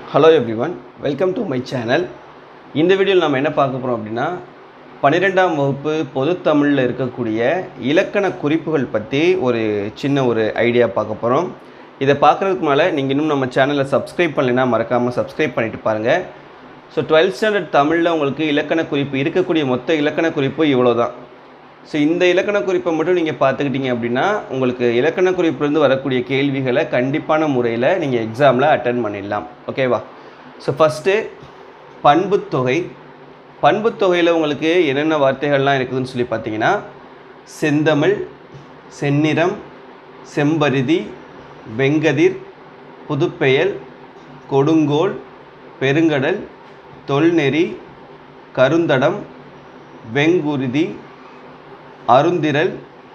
Hello everyone, welcome to my channel. இந்த வீடியோவில் நம்ம என்ன பார்க்க போறோம் அப்படினா 12ஆம் வகுப்பு பொதுத் தமிழ்ல இருக்கக்கூடிய இலக்கண குறிப்புகள் பத்தி ஒரு சின்ன ஒரு ஐடியா பார்க்க போறோம். இத பார்க்கிறதுக்கு முன்னால நீங்க இன்னும் நம்ம சேனலை சப்ஸ்கிரைப் பண்ணலைனா மறக்காம சப்ஸ்கிரைப் பண்ணிட்டு பாருங்க. So 12th standard தமிழ்ல உங்களுக்கு இலக்கண குறிப்பு இருக்கக்கூடிய மொத்த இலக்கண குறிப்பு இவ்வளவுதான். So இந்த இலக்கண குறிப்பை மட்டும் நீங்க பார்த்துக்கிட்டீங்க அப்படினா உங்களுக்கு இலக்கண குறிப்பிலிருந்து இருந்து வரக்கூடிய கேள்விகளை கண்டிப்பான முறையில் நீங்க எக்ஸாம்ல அட்டெண்ட் பண்ணிடலாம். ஓகேவா? So first பண்புத்தொகை. பண்புத்தொகையில உங்களுக்கு என்னென்ன வார்த்தைகள்லாம் இருக்குதுன்னு சொல்லி பார்த்தீங்கன்னா செந்தமிழ், செந்நிறம், செம்பரிதி, வெங்கதிர், புதுப்பெயல், கொடுங்கோல், பெருங்கடல், தொல்நெறி, கருந்தடம், வெங்குருதி, அருந்திரல்,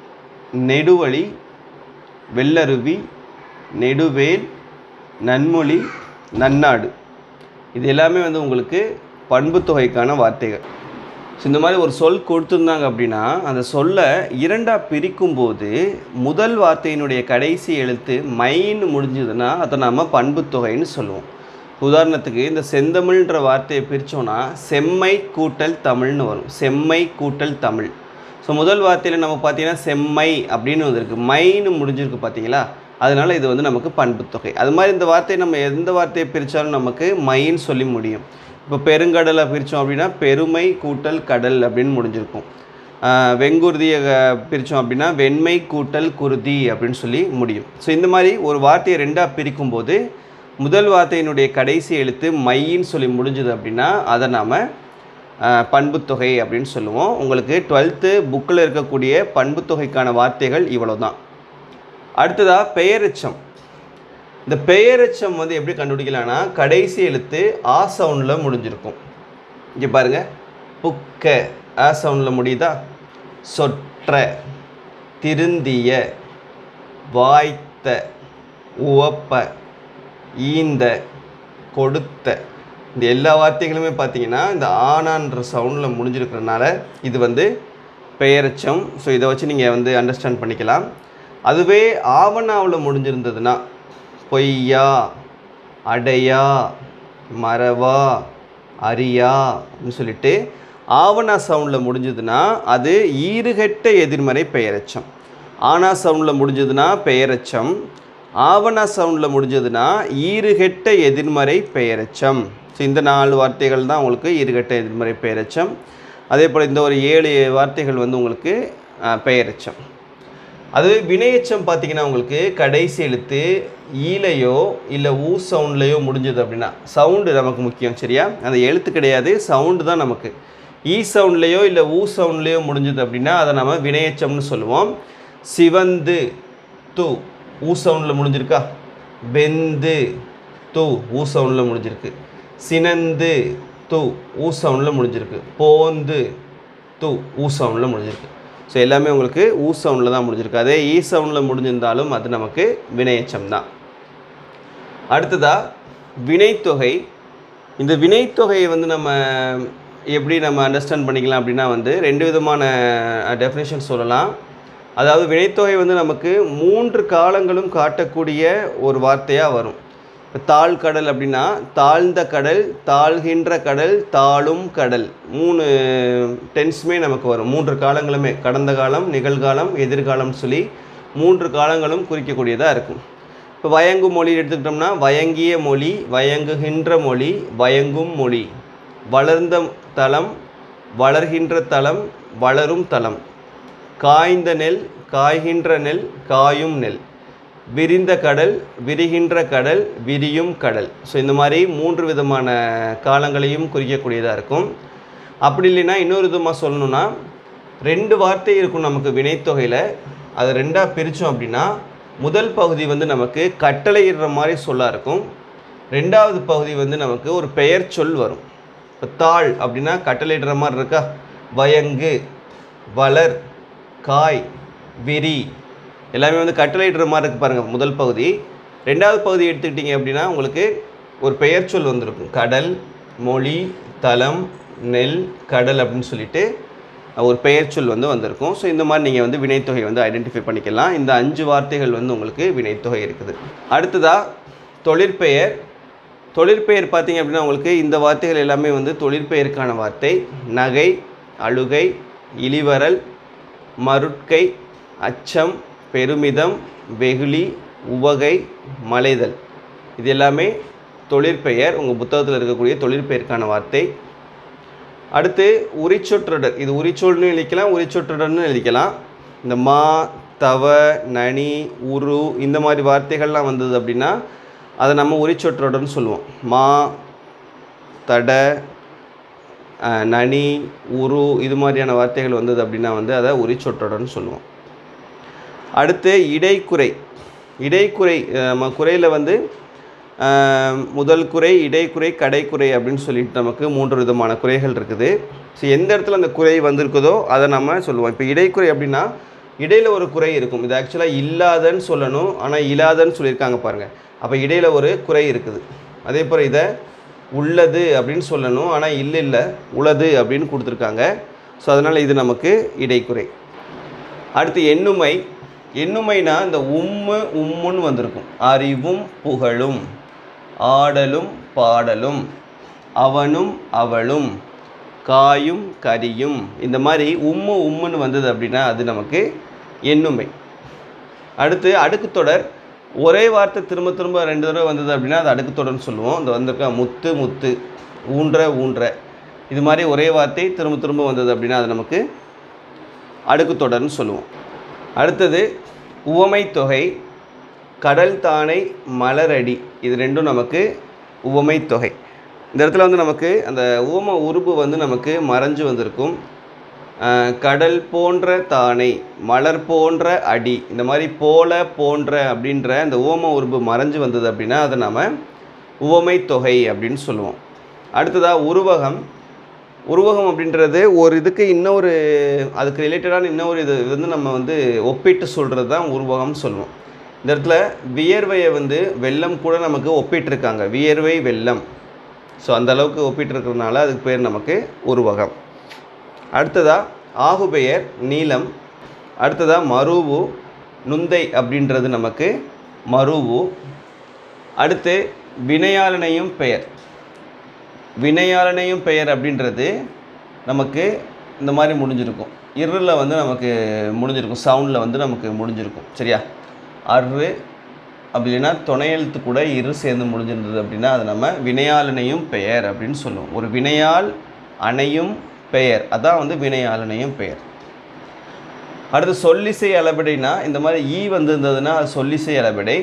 நெடுவழி, வெள்ளருவி, நெடுவேல், நன்மொழி, நன்னாடு. இது எல்லாமே வந்து உங்களுக்கு பண்புத்தொகைக்கான வார்த்தைகள். ஸோ இந்த மாதிரி ஒரு சொல் கொடுத்துருந்தாங்க அப்படின்னா அந்த சொல்லை இரண்டாக பிரிக்கும்போது முதல் வார்த்தையினுடைய கடைசி எழுத்து மைன்னு முடிஞ்சதுன்னா அதை நாம் பண்புத்தொகைன்னு சொல்லுவோம். உதாரணத்துக்கு இந்த செந்தமிழ்ன்ற வார்த்தையை பிரித்தோன்னா செம்மை கூட்டல் தமிழ்னு வரும். செம்மை கூட்டல் தமிழ். ஸோ முதல் வார்த்தையில் நம்ம பார்த்தீங்கன்னா செம்மை அப்படின்னு வந்திருக்கு, மைன்னு முடிஞ்சிருக்கு பார்த்தீங்களா? அதனால் இது வந்து நமக்கு பண்புத்தொகை. அது மாதிரி இந்த வார்த்தையை நம்ம எந்த வார்த்தையை பிரித்தாலும் நமக்கு மைன்னு சொல்லி முடியும். இப்போ பெருங்கடலை பிரித்தோம் அப்படின்னா பெருமை கூட்டல் கடல் அப்படின்னு முடிஞ்சிருக்கும். வெங்குருதியை பிரித்தோம் அப்படின்னா வெண்மை கூட்டல் குருதி அப்படின்னு சொல்லி முடியும். ஸோ இந்த மாதிரி ஒரு வார்த்தையை ரெண்டாக பிரிக்கும்போது முதல் வார்த்தையினுடைய கடைசி எழுத்து மைன்னு சொல்லி முடிஞ்சது அப்படின்னா அதை நாம் பண்புத்தொகை அப்படின்னு சொல்லுவோம். உங்களுக்கு 12th புக்கில் இருக்கக்கூடிய பண்புத்தொகைக்கான வார்த்தைகள் இவ்வளோ தான். அடுத்ததாக பெயரெச்சம். இந்த பெயரெச்சம் வந்து எப்படி கண்டுபிடிக்கலாம்னா கடைசி எழுத்து ஆ சவுண்டில் முடிஞ்சிருக்கும். இங்கே பாருங்கள், புக்க ஆ சவுண்டில் முடியுதா? சொற்ற, திருந்திய, வாய்த்த, உவப்ப, ஈந்த, கொடுத்த, இந்த எல்லா வார்த்தைகளுமே பார்த்தீங்கன்னா இந்த ஆனான்ற சவுண்டில் முடிஞ்சிருக்கிறதுனால இது வந்து பெயரெச்சம். ஸோ இதை வச்சு நீங்கள் வந்து அண்டர்ஸ்டாண்ட் பண்ணிக்கலாம். அதுவே ஆவணாவில் முடிஞ்சிருந்ததுன்னா பொய்யா, அடையா, மறவா, அரியா அப்படின்னு சொல்லிட்டு ஆவணா சவுண்டில் முடிஞ்சதுன்னா அது ஈறுகெட்ட எதிர்மறை பெயரெச்சம். ஆனா சவுண்டில் முடிஞ்சதுன்னா பெயரெச்சம், ஆவணா சவுண்டில் முடிஞ்சதுன்னா ஈறுகெட்ட எதிர்மறை பெயரெச்சம். ஸோ இந்த 4 வார்த்தைகள் தான் உங்களுக்கு ஈறுகெட்ட எதிர்மறை பெயரெச்சம். அதே போல் இந்த ஒரு 7 வார்த்தைகள் வந்து உங்களுக்கு பெயரெச்சம். அதுவே வினையெச்சம் பார்த்தீங்கன்னா உங்களுக்கு கடைசி எழுத்து ஈலையோ இல்லை ஊ சவுண்ட்லேயோ முடிஞ்சது அப்படின்னா சவுண்டு நமக்கு முக்கியம், சரியா? அந்த எழுத்து கிடையாது, சவுண்டு தான் நமக்கு. ஈ சவுண்ட்லேயோ இல்லை ஊ சவுண்ட்லேயோ முடிஞ்சது அப்படின்னா அதை நம்ம வினையெச்சம்னு சொல்லுவோம். சிவந்து து ஊ சவுண்டில் முடிஞ்சிருக்கா? வெந்து து ஊ சவுண்டில் முடிஞ்சிருக்கு. சினந்து து ஊ சவுண்டில் முடிஞ்சிருக்கு. போந்து து ஊ சவுண்டில் முடிஞ்சிருக்கு. ஸோ எல்லாமே உங்களுக்கு ஊ சவுண்டில் தான் முடிஞ்சிருக்கு. அதே ஈ சவுண்டில் முடிஞ்சிருந்தாலும் அது நமக்கு வினையெச்சம் தான். அடுத்ததாக வினைத்தொகை. இந்த வினைத்தொகையை வந்து நம்ம எப்படி நம்ம அண்டர்ஸ்டாண்ட் பண்ணிக்கலாம் அப்படின்னா வந்து 2 விதமான டெஃபினேஷன் சொல்லலாம். அதாவது வினைத்தொகை வந்து நமக்கு 3 காலங்களும் காட்டக்கூடிய ஒரு வார்த்தையாக வரும். இப்போ தாழ்கடல் அப்படின்னா தாழ்ந்த கடல், தாழ்கின்ற கடல், தாழும் கடல், 3 டென்ஸுமே நமக்கு வரும். 3 காலங்களுமே கடந்த காலம், நிகழ்காலம், எதிர்காலம்னு சொல்லி 3 காலங்களும் குறிக்கக்கூடியதாக இருக்கும். இப்போ வயங்கும் மொழி எடுத்துக்கிட்டோம்னா வயங்கிய மொழி, வயங்குகின்ற மொழி, வயங்கும் மொழி. வளர்ந்த தலம், வளர்கின்ற தலம், வளரும் தலம். காய்ந்த நெல், காய்கின்ற நெல், காயும் நெல். விரிந்த கடல், விரிகின்ற கடல், விரியும் கடல். ஸோ இந்த மாதிரி 3 விதமான காலங்களையும் குறிக்கக்கூடியதாக இருக்கும். அப்படி இல்லைன்னா இன்னொரு விதமாக சொல்லணுன்னா 2 வார்த்தை இருக்கும் நமக்கு வினைத்தொகையில். அதை 2ஆக பிரித்தோம் அப்படின்னா முதல் பகுதி வந்து நமக்கு கட்டளையிடுற மாதிரி சொல்லாக இருக்கும். 2வது பகுதி வந்து நமக்கு ஒரு பெயர் சொல் வரும். இப்போ தாள் அப்படின்னா கட்டளையிடுற மாதிரி இருக்கா? வயங்கு, வளர், காய், விரி எல்லாமே வந்து கட்டளையிடுற மாதிரி இருக்குது பாருங்கள் முதல் பகுதி. 2வது பகுதி எடுத்துக்கிட்டிங்க அப்படின்னா உங்களுக்கு ஒரு பெயர் சொல் வந்திருக்கும். கடல், மொழி, தலம், நெல், கடல் அப்படின்னு சொல்லிட்டு ஒரு பெயர் சொல் வந்து வந்திருக்கும். ஸோ இந்த மாதிரி நீங்கள் வந்து வினைத்தொகை வந்து ஐடென்டிஃபை பண்ணிக்கலாம். இந்த 5 வார்த்தைகள் வந்து உங்களுக்கு வினைத்தொகை இருக்குது. அடுத்ததாக தொழிற்பெயர். தொழிற்பெயர் பார்த்தீங்க அப்படின்னா உங்களுக்கு இந்த வார்த்தைகள் எல்லாமே வந்து தொழிற்பெயருக்கான வார்த்தை. நகை, அழுகை, இளிவரல், மருட்கை, அச்சம், பெருமிதம், வெகுளி, உவகை, மலைதல், இது எல்லாமே தொழிற்பெயர். உங்கள் புத்தகத்தில் இருக்கக்கூடிய தொழிற்பெயருக்கான வார்த்தை. அடுத்து உரிச்சொற்றொடர். இது உரிச்சொல்னு எழுதிக்கலாம், உரிச்சொற்றொடர்னு எழுதிக்கலாம். இந்த மா, தவ, நனி, உரு இந்த மாதிரி வார்த்தைகள்லாம் வந்தது அப்படின்னா அதை நம்ம உரிச்சொற்றொடர்னு சொல்லுவோம். மா, தட, நனி, உரு இது மாதிரியான வார்த்தைகள் வந்தது அப்படின்னா வந்து அதை உரிச்சொற்றொடர்னு சொல்லுவோம். அடுத்து இடைக்குறை. இடைக்குறை நம்ம குறையில் வந்து முதல் குறை, இடைக்குறை, கடைக்குறை அப்படின்னு சொல்லிட்டு நமக்கு 3 விதமான குறைகள் இருக்குது. ஸோ எந்த இடத்துல அந்த குறை வந்திருக்குதோ அதை நம்ம சொல்லுவோம். இப்போ இடைக்குறை அப்படின்னா இடையில் ஒரு குறை இருக்கும். இது ஆக்சுவலாக இல்லாதன்னு சொல்லணும், ஆனால் இல்லாதன்னு சொல்லியிருக்காங்க பாருங்கள். அப்போ இடையில் ஒரு குறை இருக்குது. அதே போல் இதை உள்ளது அப்படின்னு சொல்லணும், ஆனால் இல்லை உளது அப்படின்னு கொடுத்துருக்காங்க. ஸோ அதனால் இது நமக்கு இடைக்குறை. அடுத்து எண்ணுமை. எண்ணுமைனா இந்த உம்முன்னு வந்திருக்கும். அறிவும் புகழும், ஆடலும் பாடலும், அவனும் அவளும், காயும் கரியும், இந்த மாதிரி உம்முன்னு வந்தது அப்படின்னா அது நமக்கு எண்ணுமை. அடுத்து அடுக்குத்தொடர். ஒரே வார்த்தை திரும்ப 2 தடவை வந்தது அப்படின்னா அது அடுக்குத்தொடர்னு சொல்லுவோம். இந்த வந்திருக்க முத்து, ஊன்ற இது மாதிரி ஒரே வார்த்தை திரும்ப வந்தது அப்படின்னா அது நமக்கு அடுக்குத்தொடர்னு சொல்லுவோம். அடுத்தது உவமை தொகை. கடல் தானை, மலரடி, இது ரெண்டும் நமக்கு உவமை தொகை. இந்த இடத்துல வந்து நமக்கு அந்த உவம உருபு வந்து நமக்கு மறைஞ்சு வந்திருக்கும். கடல் போன்ற தானை, மலர் போன்ற அடி, இந்த மாதிரி போல, போன்ற அப்படின்ற அந்த உவம உருபு மறைஞ்சு வந்தது அப்படின்னா அதை நம்ம உவமை தொகை அப்படின்னு சொல்லுவோம். அடுத்ததாக உருவகம். உருவகம் அப்படின்றது ஒரு இதுக்கு இன்னொரு அதுக்கு ரிலேட்டடான இன்னொரு இது வந்து நம்ம வந்து ஒப்பிட்டு சொல்கிறது தான் உருவகம்னு சொல்லுவோம். இந்த இடத்துல வியர்வையை வந்து வெள்ளம் கூட நமக்கு ஒப்பிட்டிருக்காங்க. வியர்வை வெள்ளம். ஸோ அந்தளவுக்கு ஒப்பிட்டிருக்கிறதுனால அதுக்கு பேர் நமக்கு உருவகம். அடுத்ததாக ஆகுபெயர் நீலம். அடுத்ததாக மருவு, நுந்தை அப்படின்றது நமக்கு மருவு. அடுத்து வினையாளனையும் பெயர். வினையாளனையும் பெயர் அப்படின்றது நமக்கு இந்த மாதிரி முடிஞ்சிருக்கும். இருளில் வந்து நமக்கு முடிஞ்சிருக்கும், சவுண்டில் வந்து நமக்கு முடிஞ்சிருக்கும். சரியா? அரு அப்படி இல்லைன்னா துணை எழுத்து கூட இரு சேர்ந்து முடிஞ்சிருந்தது அப்படின்னா அது நம்ம வினையாளனையும் பெயர் அப்படின்னு சொல்லுவோம். ஒரு வினையால் அணையும் பெயர், அதான் வந்து வினையாளனையும் பெயர். அடுத்து சொல்லிசை அளபெடைனா இந்த மாதிரி ஈ வந்திருந்ததுன்னா அது சொல்லிசை அளபெடை,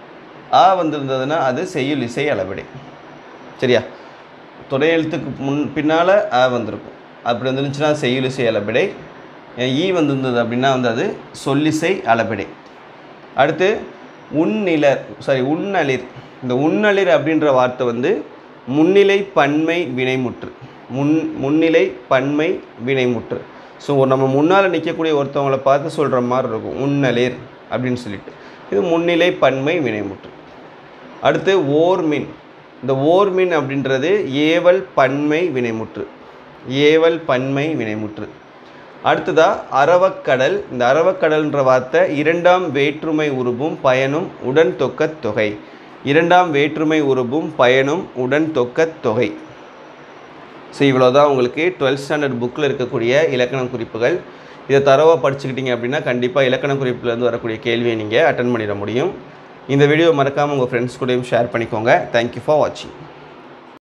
ஆ வந்திருந்ததுன்னா அது செய்யுளிசை அளபெடை. சரியா? துணை எழுத்துக்கு பின்னால் ஆ வந்திருக்கும். அப்படி வந்துருந்துச்சுன்னா செய்யுளிசை அளபெடை. ஈ வந்திருந்தது அப்படின்னா வந்து அது சொல்லிசை அளபெடை. அடுத்து உன்னளிர். இந்த உன்னளிர் அப்படின்ற வார்த்தை வந்து முன்னிலை பன்மை வினைமுற்று. முன்னிலை பன்மை வினைமுற்று. ஸோ நம்ம முன்னால் நிற்கக்கூடிய ஒருத்தவங்களை பார்த்து சொல்கிற மாதிரி இருக்கும் உன்னளிர் அப்படின்னு சொல்லிட்டு. இது முன்னிலை பன்மை வினைமுற்று. அடுத்து ஓர்மின். இந்த ஓர்மின் அப்படின்றது ஏவல் பன்மை வினைமுற்று. ஏவல் பன்மை வினைமுற்று. அடுத்ததாக அரவக்கடல். இந்த அரவக்கடல்ன்ற வார்த்தை 2ஆம் வேற்றுமை உருபும் பயனும் உடன் தொக்கத் தொகை. 2ஆம் வேற்றுமை உருபும் பயனும் உடன் தொக்கத் தொகை. ஸோ இவ்வளோதான் உங்களுக்கு 12th ஸ்டாண்டர்ட் புக்கில் இருக்கக்கூடிய இலக்கண குறிப்புகள். இதை தரவாக படிச்சுக்கிட்டீங்க அப்படின்னா கண்டிப்பாக இலக்கண குறிப்புலேருந்து வரக்கூடிய கேள்வியை நீங்கள் அட்டன் பண்ணிட முடியும். இந்த வீடியோ மறக்காமல் உங்கள் ஃப்ரெண்ட்ஸ் கூடயும் ஷேர் பண்ணிக்கோங்க. தேங்க்யூ ஃபார் வாட்சிங்.